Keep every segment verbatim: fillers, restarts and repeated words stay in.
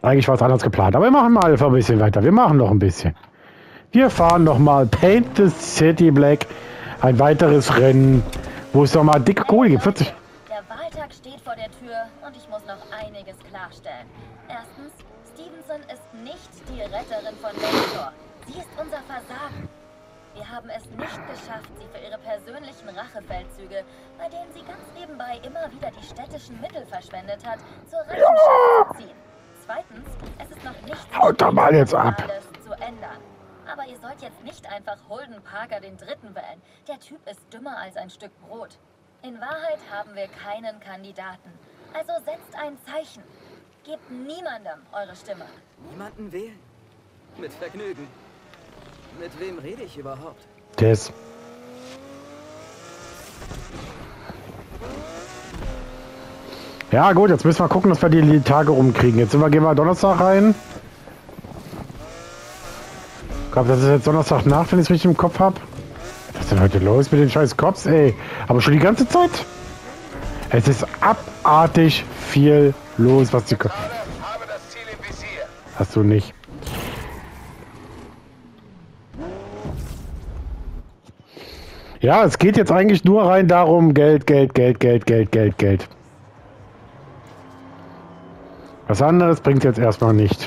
Eigentlich war es anders geplant. Aber wir machen mal einfach ein bisschen weiter. Wir machen noch ein bisschen. Wir fahren noch mal Paint the City Black. Ein weiteres Rennen, wo es noch mal dicke Kohle gibt. vierzig. Der Wahltag steht vor der Tür und ich muss noch einiges klarstellen. Erstens, Stevenson ist nicht die Retterin von Lakeshore. Sie ist unser Versagen. Wir haben es nicht geschafft, sie für ihre persönlichen Rachefeldzüge, bei denen sie ganz nebenbei immer wieder die städtischen Mittel verschwendet hat, zur Rechenschaft zu ziehen. Zweitens, es ist noch nicht Haut doch mal jetzt ab. alles zu ändern. Aber ihr sollt jetzt nicht einfach Holden Parker den Dritten wählen. Der Typ ist dümmer als ein Stück Brot. In Wahrheit haben wir keinen Kandidaten. Also setzt ein Zeichen. Gebt niemandem eure Stimme. Niemanden wählen? Mit Vergnügen. Mit wem rede ich überhaupt? Tess. Ja gut, jetzt müssen wir gucken, dass wir die Tage rumkriegen. Jetzt sind wir, gehen wir Donnerstag rein. Ich glaube, das ist jetzt Donnerstagnacht, wenn ich es richtig im Kopf habe. Was ist denn heute los mit den scheiß Cops, ey? Aber schon die ganze Zeit? Es ist abartig viel los, was die... Habe das Ziel im Visier. Hast du nicht. Ja, es geht jetzt eigentlich nur rein darum, Geld, Geld, Geld, Geld, Geld, Geld, Geld. Was anderes bringt jetzt erstmal nicht.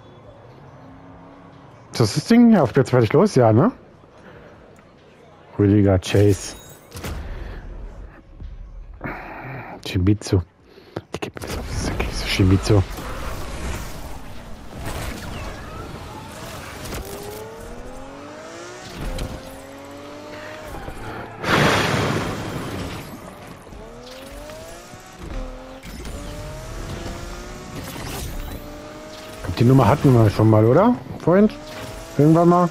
Ist das das Ding? Ja, auf jetzt fertig los, ja, ne? Rüdiger Chase. Shimizu. Die gibt mir das auf die Säcke, so Shimizu. Die Nummer hatten wir schon mal, oder? Vorhin? Irgendwann mal?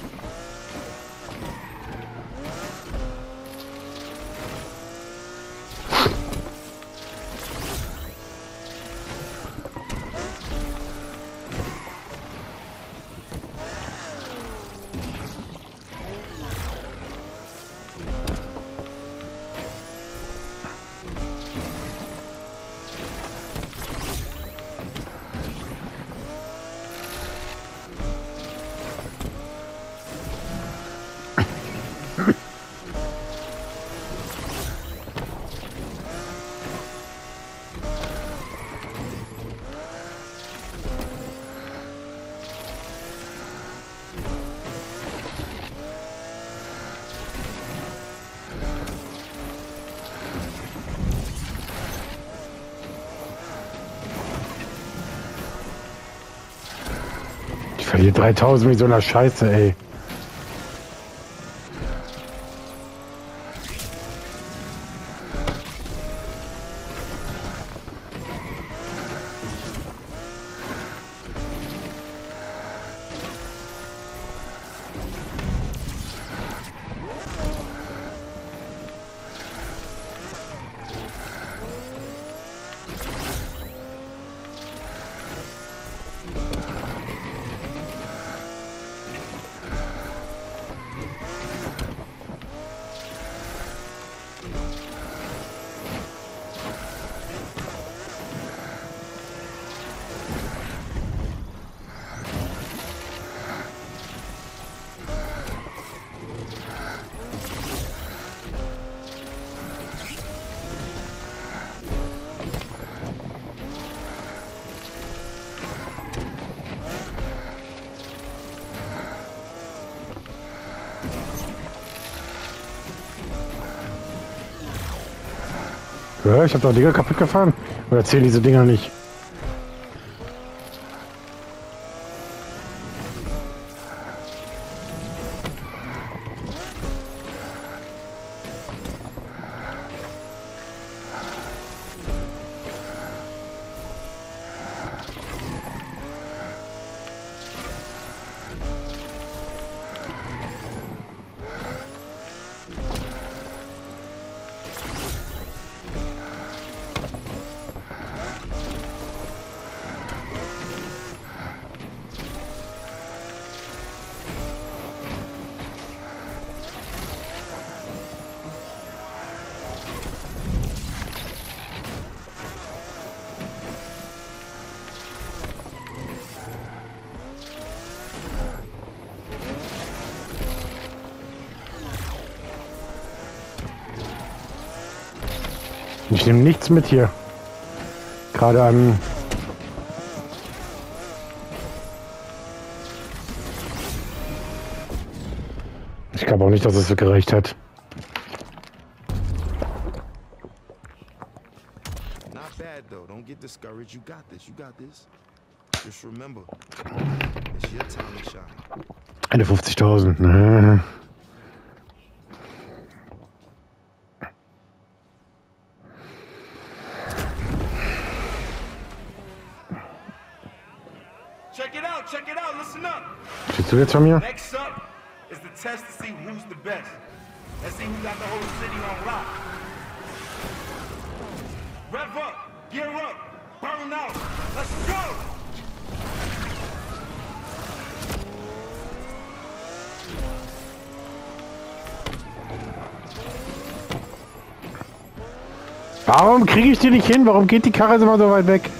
Ich verliere dreitausend mit so einer Scheiße, ey. Ja, ich habe doch Dinger kaputt gefahren. Oder zählen diese Dinger nicht? Ich nehme nichts mit hier. Gerade an... Ich glaube auch nicht, dass es so gereicht hat. Not bad though. Don't get discouraged. You got this. You got this. Just remember, it's your time to shine. Eine fünfzigtausend. Ne. Check it out, check it out, listen up. Stehst du jetzt von mir? Next up is the test to see who's the best. Let's see who got the whole city on lock. Rev up, gear up, burn out. Let's go! Warum kriege ich die nicht hin? Warum geht die Karre immer so weit weg?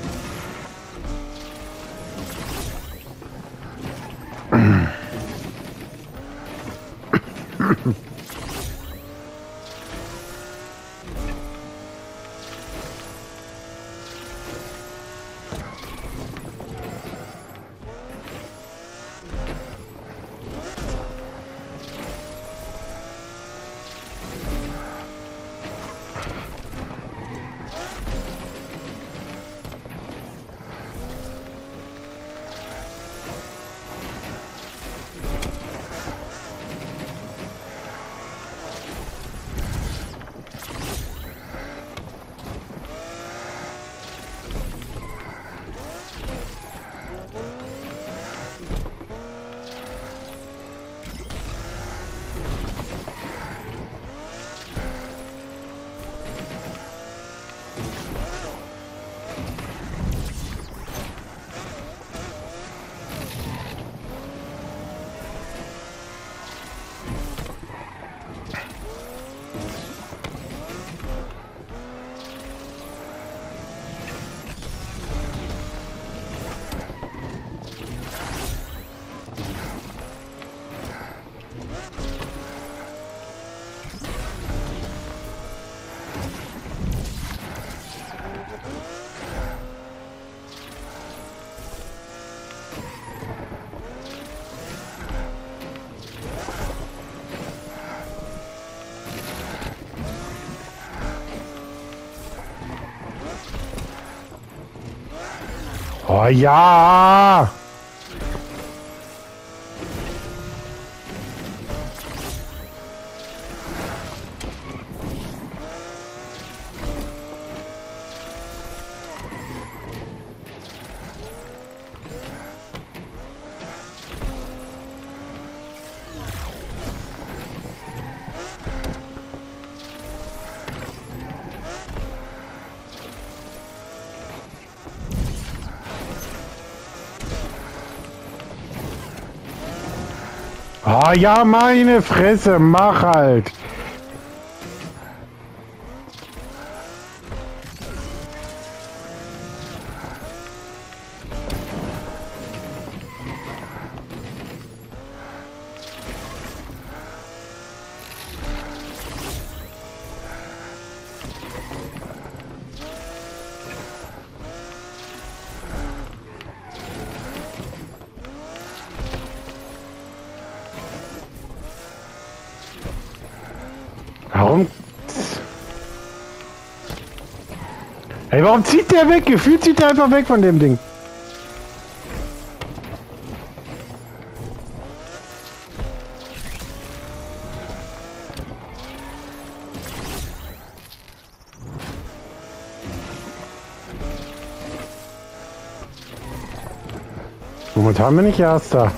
Oh ja! Ah ja, meine Fresse, mach halt. Warum? Ey, warum zieht der weg? Gefühlt zieht der einfach weg von dem Ding. Momentan bin ich Erster.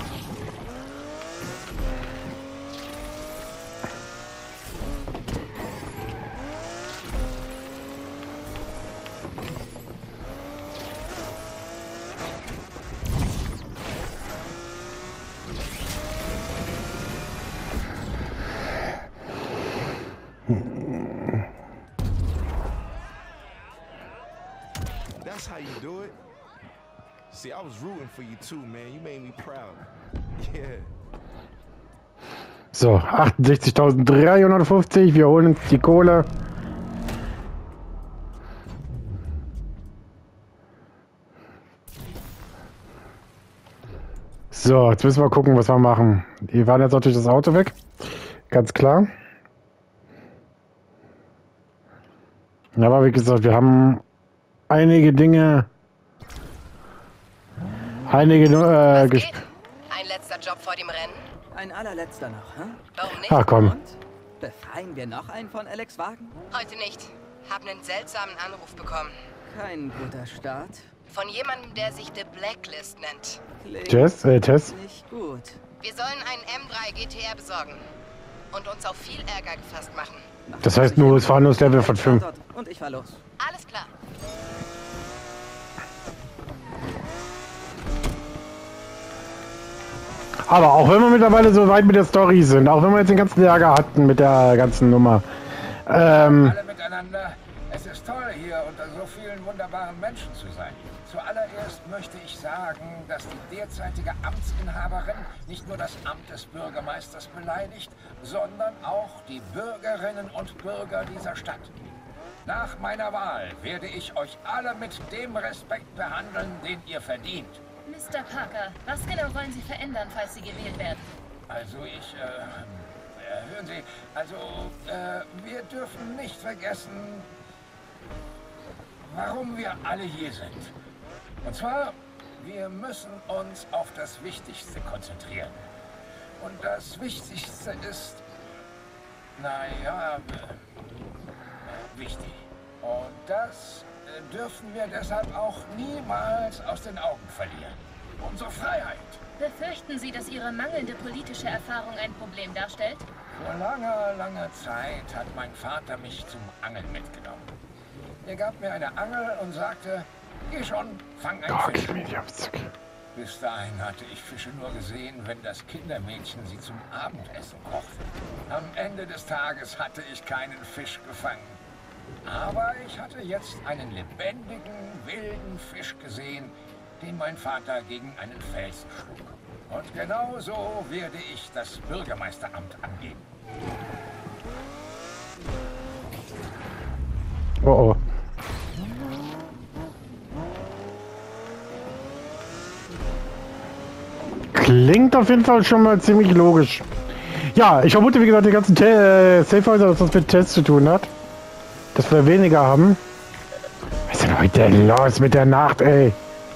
That's how you do it. See, I was rooting for you too, man. You made me proud. Yeah. So, achtundsechzigtausenddreihundertfünfzig. Wir holen uns die Kohle. So, jetzt müssen wir gucken, was wir machen. Die waren jetzt natürlich das Auto weg. Ganz klar. Aber wie gesagt, wir haben einige Dinge. Einige äh, Was gesp geht? Ein letzter Job vor dem Rennen? Ein allerletzter noch, hä? Warum nicht? Ach komm. Und? Befreien wir noch einen von Alex Wagen? Heute nicht. Hab einen seltsamen Anruf bekommen. Kein guter Start. Von jemandem, der sich The Blacklist nennt. Klingt Tess, äh, Tess. nicht gut. Wir sollen einen M drei G T R besorgen. Und uns auf viel Ärger gefasst machen. Das heißt nur, es war nur das Level von fünf. Und ich fahr los. Alles klar. Aber auch wenn wir mittlerweile so weit mit der Story sind, auch wenn wir jetzt den ganzen Ärger hatten mit der ganzen Nummer. Ähm, Alle miteinander. Es ist toll, hier unter so vielen wunderbaren Menschen zu sein. Zuallererst möchte ich sagen, dass die derzeitige Amtsinhaberin nicht nur das Amt des Bürgermeisters beleidigt, sondern auch die Bürgerinnen und Bürger dieser Stadt. Nach meiner Wahl werde ich euch alle mit dem Respekt behandeln, den ihr verdient. Mister Parker, was genau wollen Sie verändern, falls Sie gewählt werden? Also ich, äh, äh hören Sie, also, äh, wir dürfen nicht vergessen, warum wir alle hier sind. Und zwar, wir müssen uns auf das Wichtigste konzentrieren. Und das Wichtigste ist, naja, äh, wichtig. Und das äh, dürfen wir deshalb auch niemals aus den Augen verlieren. Unsere Freiheit. Befürchten Sie, dass Ihre mangelnde politische Erfahrung ein Problem darstellt? Vor langer, langer Zeit hat mein Vater mich zum Angeln mitgenommen. Er gab mir eine Angel und sagte, geh schon, fang einen oh, Fisch. geh mir die aufs Zack. Bis dahin hatte ich Fische nur gesehen, wenn das Kindermädchen sie zum Abendessen kochte. Am Ende des Tages hatte ich keinen Fisch gefangen. Aber ich hatte jetzt einen lebendigen, wilden Fisch gesehen, den mein Vater gegen einen Felsen schlug. Und genau so werde ich das Bürgermeisteramt angehen. Oh oh. Klingt auf jeden Fall schon mal ziemlich logisch. Ja, ich vermute, wie gesagt, die ganzen äh, Safehäuser, dass das mit Tests zu tun hat. Dass wir weniger haben. Was ist denn heute los mit der Nacht, ey?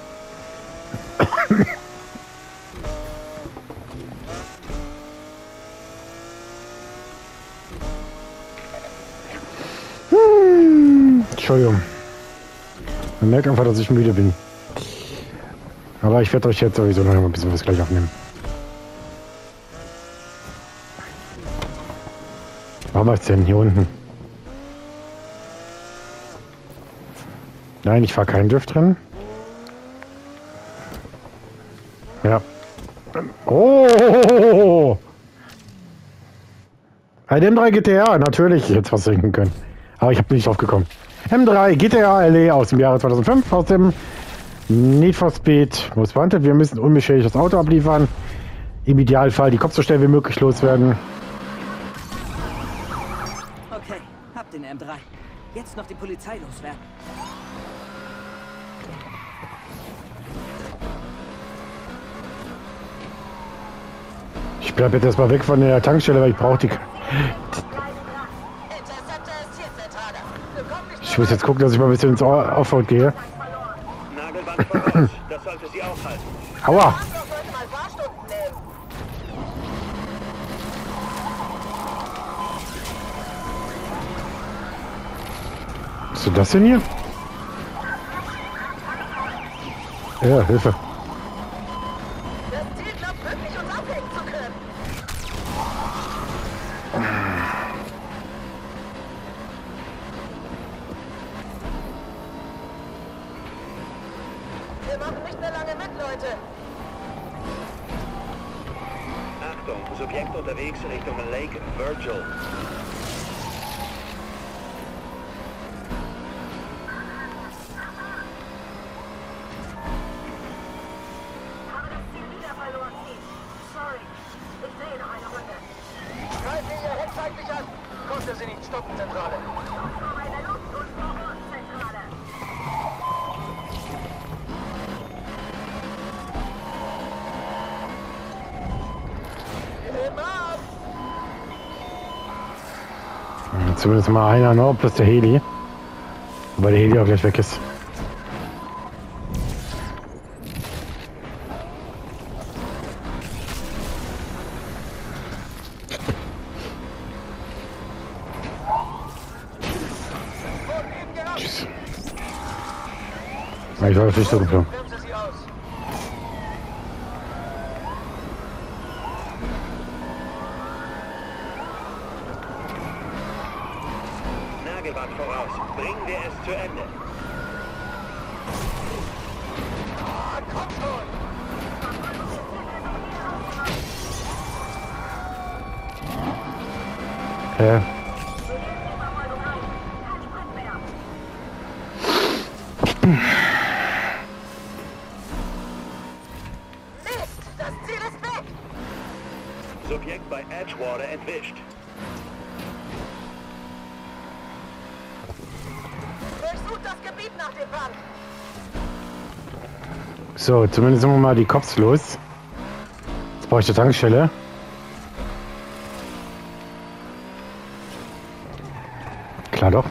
hm, Entschuldigung. Man merkt einfach, dass ich müde bin. Aber ich werde euch jetzt sowieso noch ein bisschen was gleich aufnehmen. Warum ist denn hier unten? Nein, ich fahre keinen Drift drin. Ja. Oh! Ein M drei G T R, natürlich, ich hätte was trinken können. Aber ich habe nicht drauf gekommen. M drei G T A L E aus dem Jahre zweitausendfünf, aus dem Need for Speed Most Wanted. Wir müssen unbeschädigt das Auto abliefern. Im Idealfall die Cops so schnell wie möglich loswerden. Okay, hab den M drei. Jetzt noch die Polizei loswerden. Ich bleib jetzt erstmal weg von der Tankstelle, weil ich brauche die. Ich muss jetzt gucken, dass ich mal ein bisschen ins Offroad gehe. Nagelwand voraus. Das sollte sie aufhalten. Aua! Was ist denn das denn hier? Ja, Hilfe. Das Ziel glaubt wirklich, uns abhängen zu können. Wir machen nicht mehr lange mit, Leute. Achtung, Subjekt unterwegs Richtung Lake Virgil. Greifen Sie Ihr Heck feindlich an! Konnte sie nicht stoppen, Zentrale. Zumindest mal einer, ne? Plus der Heli. Wobei der Heli auch gleich weg ist. Tschüss. Ja, ich war auf nicht so geflogen. Nagelband voraus. Bringen wir es zu Ende. Hä? Mist, das Ziel ist weg! Subjekt bei Edgewater entwischt. Durchsucht das Gebiet nach dem Band! So, zumindest sind wir mal die Cops los. Jetzt brauche ich die Tankstelle. Klar doch.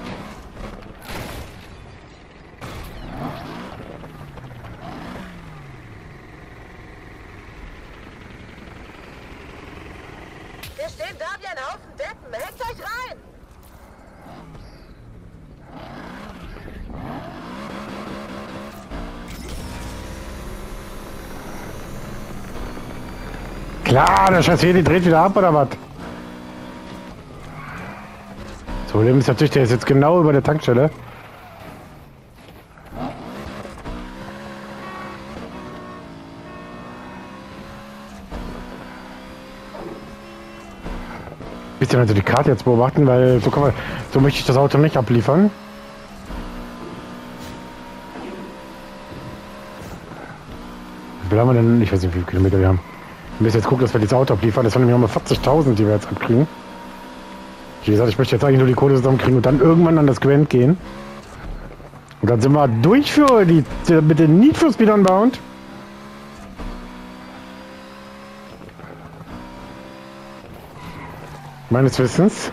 Wir stehen da wie ein Haufen Deppen. Hängt euch rein! Klar, der Scheiß Heli dreht wieder ab oder was? Das Problem ist natürlich, der ist jetzt genau über der Tankstelle. Bisschen also die Karte jetzt beobachten, weil so, kann man, so möchte ich das Auto nicht abliefern. Wie viel haben wir denn? Ich weiß nicht, wie viele Kilometer wir haben. Wir müssen jetzt gucken, dass wir dieses Auto abliefern. Das sind nämlich nochmal vierzigtausend, die wir jetzt abkriegen. Wie gesagt, ich möchte jetzt eigentlich nur die Kohle zusammenkriegen und dann irgendwann an das Gwent gehen. Und dann sind wir durch für die, mit den Need for Speed Unbound. Meines Wissens.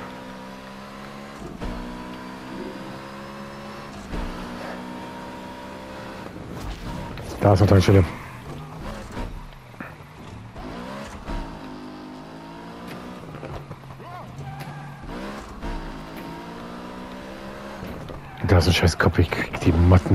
Da ist eine Tankstelle. Da ist ein scheiß Kopf, ich krieg die Motten.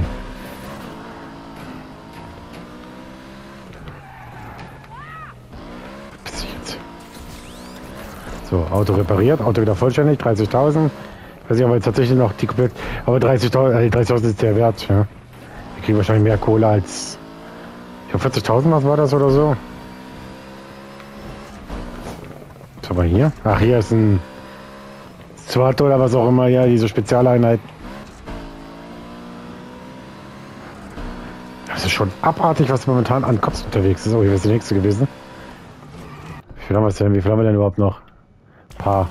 Was ist jetzt? So, Auto repariert, Auto wieder vollständig, dreißigtausend. Weiß ich aber jetzt tatsächlich noch die komplett. Aber dreißigtausend äh, dreißigtausend ist der Wert, ja. Wir kriegen wahrscheinlich mehr Kohle als. Ich glaube vierzigtausend, was war das oder so? Was haben wir hier? Ach, hier ist ein SWAT oder was auch immer, ja, diese Spezialeinheit. Das ist schon abartig, was momentan an Cops unterwegs ist. Oh, hier ist die nächste gewesen. Wie viel haben wir denn? Wie viel haben wir denn überhaupt noch? Ein paar.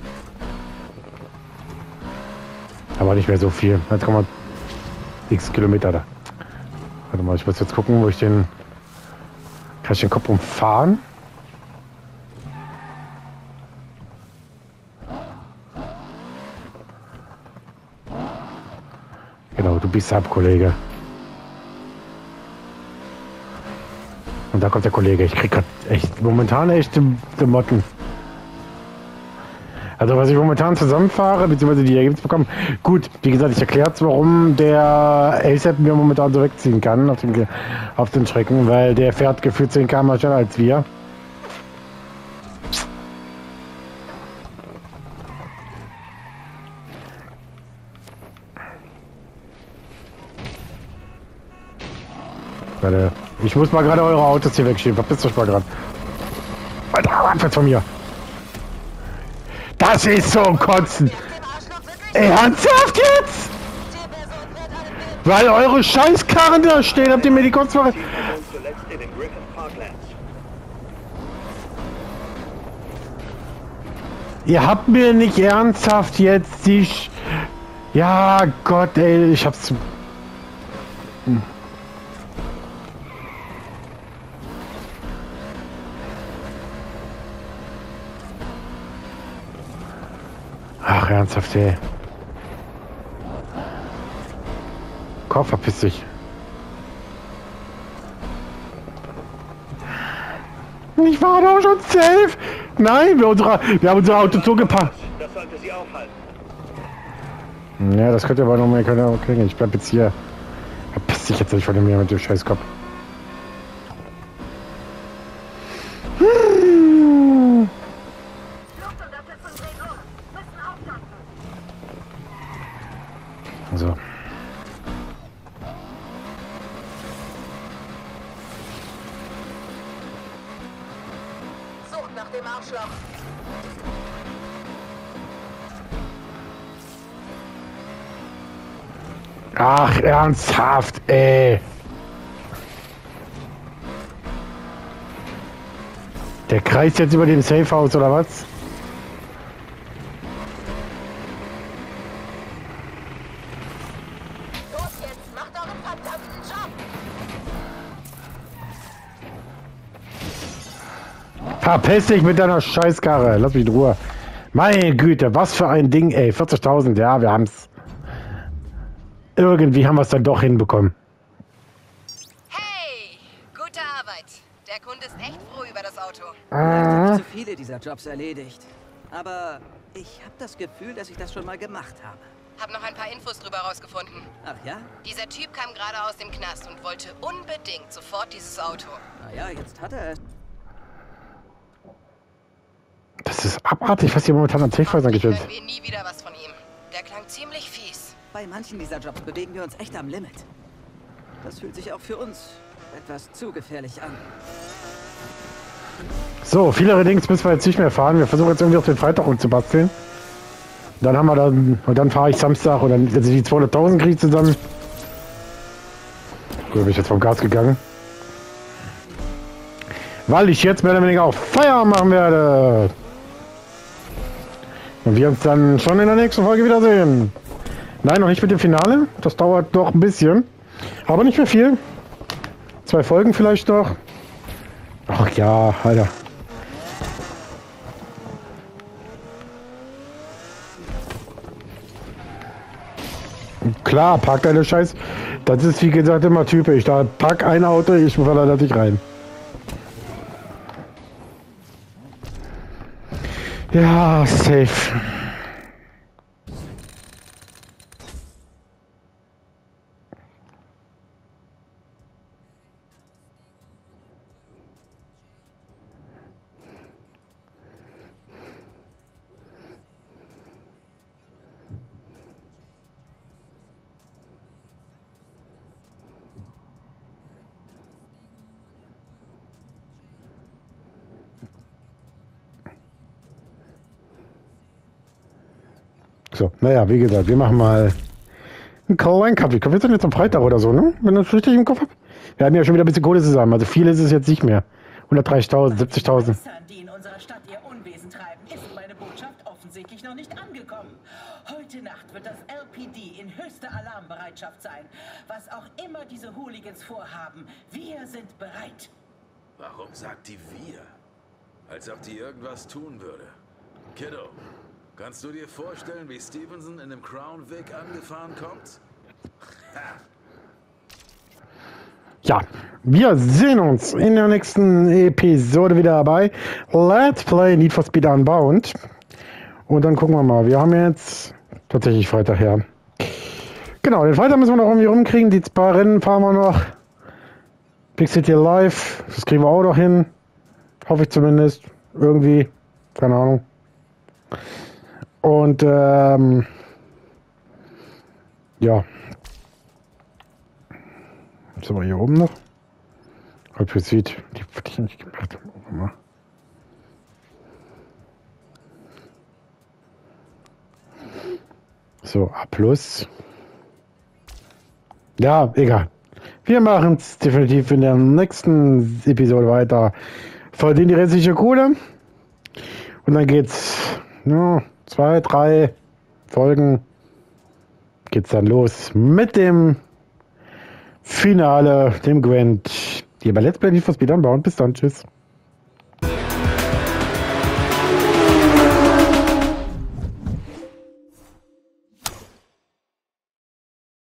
Aber nicht mehr so viel. Jetzt kommen wir x Kilometer da. Warte mal, ich muss jetzt gucken, wo ich den. Kann ich den Kopf umfahren? Genau, du bist ab, Kollege. Und da kommt der Kollege. Ich krieg grad echt momentan echt die, die Motten. Also was ich momentan zusammenfahre, beziehungsweise die Ergebnisse bekommen. Gut, wie gesagt, ich erkläre jetzt, warum der A S A P mir momentan so wegziehen kann auf den, auf den Strecken, weil der fährt gefühlt zehn Kilometer pro Stunde schneller als wir. Warte, ich muss mal gerade eure Autos hier wegschieben. Verpisst euch mal gerade. Alter, abwärts von mir. Das ist so ein Kotzen. Ernsthaft jetzt? Weil eure Scheißkarren da stehen, habt ihr mir die Kotzen. Ihr habt mir nicht ernsthaft jetzt die... Sch ja, Gott, ey, ich hab's... Hm. Ach Ach, ernsthaft, ey. Kopf, verpiss dich. Ich war doch schon safe. Nein, wir, unsere, wir haben unser Auto zugepackt. Das sollte sie aufhalten. Ja, das könnt ihr aber noch mal kriegen. Ich bleib jetzt hier. Verpiss dich jetzt nicht von mir mit dem Scheißkopf. Hm. So. Sucht nach dem Arschloch. Ach, ernsthaft, ey. Der kreist jetzt über dem Safehouse oder was? Los jetzt, macht euren verdammten Job. Verpiss dich mit deiner Scheißkarre. Lass mich in Ruhe. Meine Güte, was für ein Ding, ey. vierzigtausend, ja, wir haben's. Irgendwie haben wir es dann doch hinbekommen. Hey, gute Arbeit. Der Kunde ist echt froh über das Auto. Vielleicht habe ich zu viele dieser Jobs erledigt. Aber ich habe das Gefühl, dass ich das schon mal gemacht habe. Hab noch ein paar Infos drüber rausgefunden. Ach ja? Dieser Typ kam gerade aus dem Knast und wollte unbedingt sofort dieses Auto. Naja, jetzt hat er es. Das ist abartig, was hier momentan an Safehäusern Hoffentlich geschieht. hören wir nie wieder was von ihm. Der klang ziemlich fies. Bei manchen dieser Jobs bewegen wir uns echt am Limit. Das fühlt sich auch für uns etwas zu gefährlich an. So, viele Dings müssen wir jetzt nicht mehr fahren. Wir versuchen jetzt irgendwie auf den Freitag umzubasteln. Dann haben wir dann, und dann fahre ich Samstag und dann, also die zweihunderttausend kriege ich zusammen. Gut, bin ich jetzt vom Gas gegangen. Weil ich jetzt mehr oder weniger auf Feier machen werde. Und wir uns dann schon in der nächsten Folge wiedersehen. Nein, noch nicht mit dem Finale. Das dauert doch ein bisschen. Aber nicht mehr viel. Zwei Folgen vielleicht noch. Ach ja, Alter. Klar, park deine Scheiß. Das ist wie gesagt immer typisch. Da pack ein Auto, ich verlasse dich rein. Ja, safe. So, naja, wie gesagt, wir machen mal einen kleinen Kaffee. Wir sind jetzt am Freitag oder so, ne? Wenn ich das richtig im Kopf habe. Wir haben ja schon wieder ein bisschen Kohle zusammen. Also viel ist es jetzt nicht mehr. hundertdreißigtausend, siebzigtausend. Die in unserer Stadt ihr Unwesen treiben, ist meine Botschaft offensichtlich noch nicht angekommen. Heute Nacht wird das L P D in höchster Alarmbereitschaft sein. Was auch immer diese Hooligans vorhaben, wir sind bereit. Warum sagt die wir? Als ob die irgendwas tun würde. Kiddo, kannst du dir vorstellen, wie Stevenson in dem Crown Vic angefahren kommt? Ja, wir sehen uns in der nächsten Episode wieder bei Let's Play Need for Speed Unbound. Und dann gucken wir mal. Wir haben jetzt tatsächlich Freitag her. Genau, den Freitag müssen wir noch irgendwie rumkriegen. Die zwei Rennen fahren wir noch. Big City Live, das kriegen wir auch noch hin. Hoffe ich zumindest. Irgendwie. Keine Ahnung. Und ähm, ja. Was haben wir hier oben noch? Requisit, die hatte ich nicht gemacht. So, A plus. Ja, egal. Wir machen es definitiv in der nächsten Episode weiter. Verdienen die restliche Kohle. Und dann geht's, ja, zwei, drei Folgen geht's dann los mit dem Finale, dem Gwent. Hier bei Let's Play Need for Speed Unbound. Bis dann, tschüss.